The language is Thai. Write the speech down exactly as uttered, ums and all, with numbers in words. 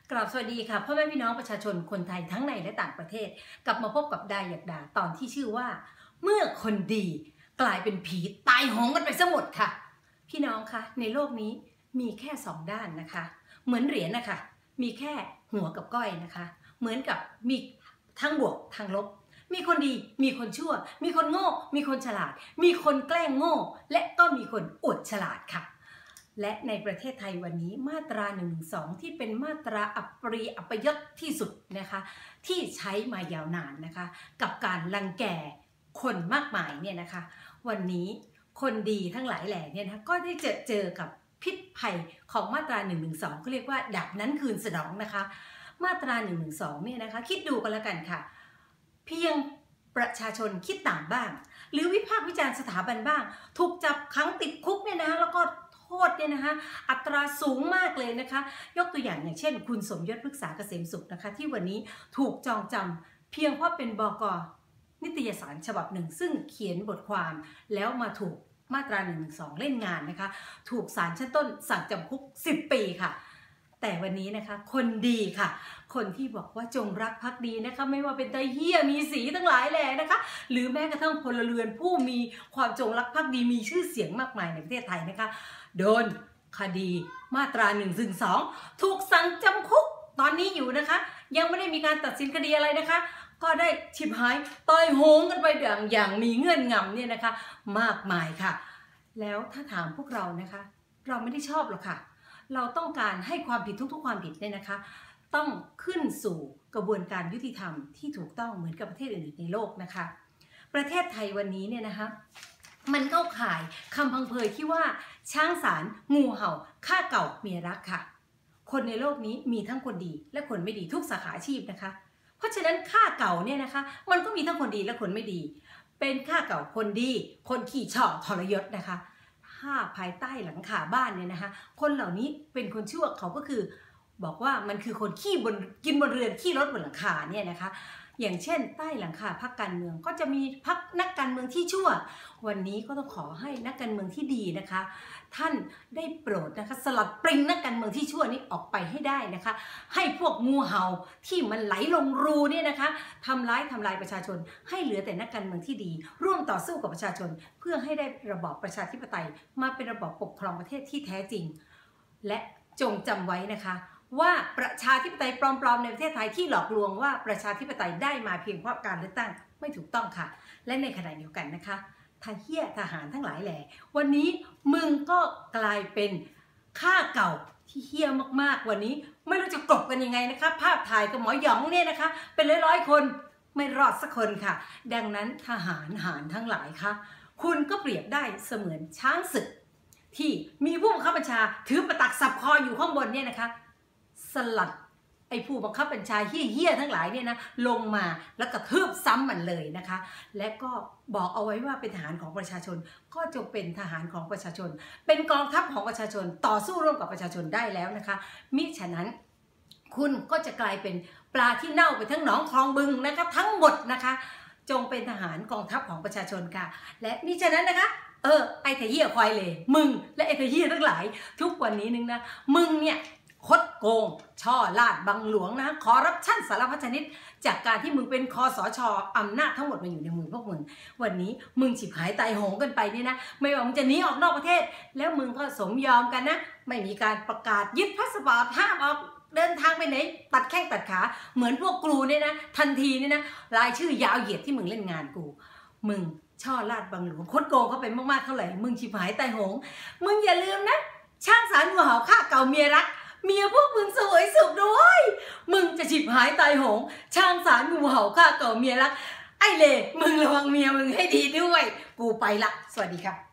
กราบสวัสดีค่ะพ่อแม่พี่น้องประชาชนคนไทยทั้งในและต่างประเทศกลับมาพบกับดาอยากด่าตอนที่ชื่อว่าเมื่อคนดีกลายเป็นผีตายโหงกันไปซะหมดค่ะพี่น้องคะในโลกนี้มีแค่สองด้านนะคะเหมือนเหรียญนะคะมีแค่หัวกับก้อยนะคะเหมือนกับมีทั้งบวกทั้งลบมีคนดีมีคนชั่วมีคนโง่มีคนฉลาดมีคนแกล้งโง่และก็มีคนอวดฉลาดค่ะและในประเทศไทยวันนี้มาตราหนึ่งหนึ่งสองที่เป็นมาตราอัปรีอัปยศที่สุดนะคะที่ใช้มายาวนานนะคะกับการรังแกคนมากมายเนี่ยนะคะวันนี้คนดีทั้งหลายแหล่เนี่ยนะก็ได้เจอเจอกับพิษภัยของมาตราหนึ่งหนึ่งสองเขาเรียกว่าดับนั้นคืนสนองนะคะมาตราหนึ่งหนึ่งสองเนี่ยนะคะคิดดูกันแล้วกันค่ะเพียงประชาชนคิดต่างบ้างหรือวิพากษ์วิจารณ์สถาบันบ้างถูกจับขังติดคุกเนี่ยนะแล้วก็โทษเนี่ยนะคะอัตราสูงมากเลยนะคะยกตัวอย่างอย่างเช่นคุณสมยศพฤกษาเกษมสุขนะคะที่วันนี้ถูกจองจำเพียงเพราะเป็นบก.นิตยสารฉบับหนึ่งซึ่งเขียนบทความแล้วมาถูกมาตราหนึ่งหนึ่งสองเล่นงานนะคะถูกศาลชั้นต้นสั่งจำคุกสิบปีค่ะแต่วันนี้นะคะคนดีค่ะคนที่บอกว่าจงรักภักดีนะคะไม่ว่าเป็นไตเหี้ยมีสีทั้งหลายแหล่นะคะหรือแม้กระทั่งพลเรือนผู้มีความจงรักภักดีมีชื่อเสียงมากมายในประเทศไทยนะคะโดนคดีมาตราหนึ่งหนึ่งสองถูกสั่งจำคุกตอนนี้อยู่นะคะยังไม่ได้มีการตัดสินคดีอะไรนะคะก็ได้ฉิบหายตายโหงกันไปอย่างอย่างมีเงื่อนงำเนี่ยนะคะมากมายค่ะแล้วถ้าถามพวกเรานะคะเราไม่ได้ชอบหรอกค่ะเราต้องการให้ความผิดทุกๆความผิดเนี่ยนะคะต้องขึ้นสู่กระบวนการยุติธรรมที่ถูกต้องเหมือนกับประเทศอื่นๆในโลกนะคะประเทศไทยวันนี้เนี่ยนะคะมันเข้าข่ายคำพังเพยที่ว่าช้างสารงูเห่าฆ่าเก่าเมียรักค่ะคนในโลกนี้มีทั้งคนดีและคนไม่ดีทุกสาขาอาชีพนะคะเพราะฉะนั้นฆ่าเก่าเนี่ยนะคะมันก็มีทั้งคนดีและคนไม่ดีเป็นฆ่าเก่าคนดีคนขี่ช่อทรยศนะคะถ้าภายใต้หลังคาบ้านเนี่ยนะคะคนเหล่านี้เป็นคนชั่วเขาก็คือบอกว่ามันคือคนขี้บนกินบนเรือนขี้รถบนหลังคาเนี่ยนะคะอย่างเช่นใต้หลังคาพรรคการเมืองก็จะมีพรรคนักการเมืองที่ชั่ววันนี้ก็ต้องขอให้นักการเมืองที่ดีนะคะท่านได้โปรดนะคะสลัดปริงนักการเมืองที่ชั่วนี้ออกไปให้ได้นะคะให้พวกงูเห่าที่มันไหลลงรูเนี่ยนะคะทำร้ายทำลายประชาชนให้เหลือแต่นักการเมืองที่ดีร่วมต่อสู้กับประชาชนเพื่อให้ได้ระบอบประชาธิปไตยมาเป็นระบอบปกครองประเทศที่แท้จริงและจงจำไว้นะคะว่าประชาธิปไตยปลอมๆในประเทศไทยที่หลอกลวงว่าประชาธิปไตยได้มาเพียงเพราะการเลือกตั้งไม่ถูกต้องค่ะและในขณะเดียวกันนะคะทหารทหารทั้งหลายแหล่วันนี้มึงก็กลายเป็นข้าเก่าที่เหี้ยมากๆวันนี้ไม่รู้จะกลบกันยังไงนะคะภาพถ่ายกับหมอหยองเนี่ยนะคะเป็นร้อยๆคนไม่รอดสักคนค่ะดังนั้นทหารหารทั้งหลายค่ะคุณก็เปรียบได้เสมือนช้างศึกที่มีผู้บังคับบัญชาถือประตักสับคออยู่ข้างบนเนี่ยนะคะสลัดไอ้ผู้บังคับบัญชาเหี้ยๆทั้งหลายเนี่ยนะลงมาแล้วกระทืบซ้ำมันเลยนะคะและก็บอกเอาไว้ว่าเป็นทหารของประชาชนก็จงเป็นทหารของประชาชนเป็นกองทัพของประชาชนต่อสู้ร่วมกับประชาชนได้แล้วนะคะมิฉะนั้นคุณก็จะกลายเป็นปลาที่เน่าไปทั้งหนองคลองบึงนะคะทั้งหมดนะคะจงเป็นทหารกองทัพของประชาชนค่ะและมิฉะนั้นนะคะเออไอ้ทะเหี้ยควายเลยมึงและไอ้ทะเหี้ยทั้งหลายทุกวันนี้นึงนะมึงเนี่ยคดโกงช่อลาดบังหลวงนะคอร์รัปชันสารพัดชนิดจากการที่มึงเป็นคอสช.อำนาจทั้งหมดมาอยู่ในมือพวกมึงวันนี้มึงฉิบหายตายโหงกันไปเนี่ยนะไม่ว่ามึงจะหนีออกนอกประเทศแล้วมึงก็สมยอมกันนะไม่มีการประกาศยึดพาสปอร์ตห้ามออกเดินทางไปไหนตัดแข้งตัดขาเหมือนพวกกูเนี่ยนะทันทีเนี่ยนะรายชื่อยาวเหยียดที่มึงเล่นงานกูมึงช่อลาดบังหลวงคดโกงเขาไปมากๆเท่าไหร่มึงฉิบหายตายโหงมึงอย่าลืมนะช่างสารงูเห่าฆ่าเก่าเมียรักเมียพวกมึงสวยสุขด้วยมึงจะฉิบหายตายโหงช่างสารงูเห่าฆ่าเก่าเมียรักไอ้เล่มึงระวังเมียมึงให้ดีด้วยกูไปละสวัสดีค่ะ